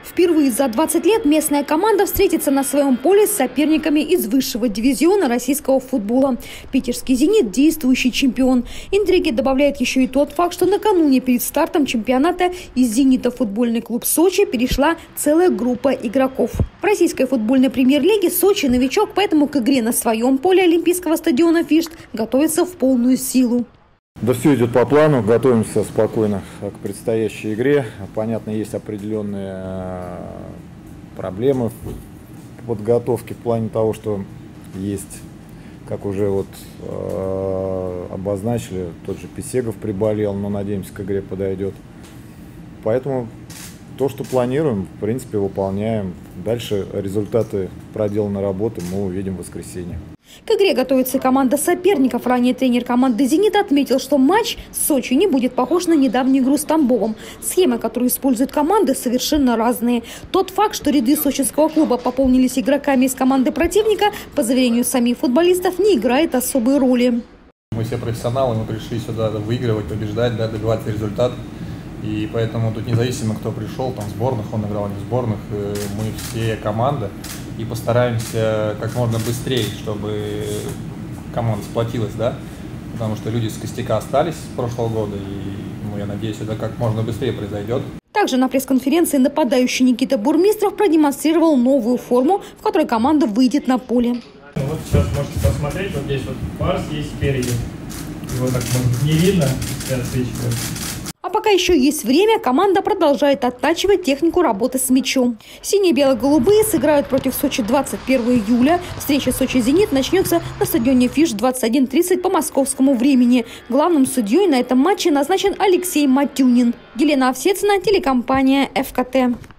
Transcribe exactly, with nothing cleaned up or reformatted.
Впервые за двадцать лет местная команда встретится на своем поле с соперниками из высшего дивизиона российского футбола. Питерский «Зенит» – действующий чемпион. Интриги добавляет еще и тот факт, что накануне перед стартом чемпионата из «Зенита» в футбольный клуб «Сочи» перешла целая группа игроков. В российской футбольной премьер-лиге Сочи новичок, поэтому к игре на своем поле олимпийского стадиона «Фишт» готовится в полную силу. Да, все идет по плану, готовимся спокойно к предстоящей игре. Понятно, есть определенные проблемы в подготовке в плане того, что есть, как уже вот э, обозначили, тот же Писегов приболел, но надеемся, к игре подойдет. Поэтому то, что планируем, в принципе, выполняем. Дальше результаты проделанной работы мы увидим в воскресенье. К игре готовится команда соперников. Ранее тренер команды «Зенита» отметил, что матч с Сочи не будет похож на недавнюю игру с Тамбовом. Схемы, которые используют команды, совершенно разные. Тот факт, что ряды сочинского клуба пополнились игроками из команды противника, по заверению самих футболистов, не играет особой роли. Мы все профессионалы, мы пришли сюда выигрывать, побеждать, да, добиваться результата. И поэтому тут независимо, кто пришел, там в сборных он играл, не в сборных, мы все команда. И постараемся как можно быстрее, чтобы команда сплотилась, да, потому что люди с костяка остались с прошлого года, и ну, я надеюсь, это как можно быстрее произойдет. Также на пресс-конференции нападающий Никита Бурмистров продемонстрировал новую форму, в которой команда выйдет на поле. Вот сейчас можете посмотреть, вот здесь вот Барс есть спереди, его так может не видно, все отсвечивают. А пока еще есть время, команда продолжает оттачивать технику работы с мячом. Синие-бело-голубые сыграют против Сочи двадцать первого июля. Встреча Сочи-Зенит начнется на стадионе «Фишт» в двадцать один тридцать по московскому времени. Главным судьей на этом матче назначен Алексей Матюнин. Елена Овсецина, телекомпания «эф ка тэ».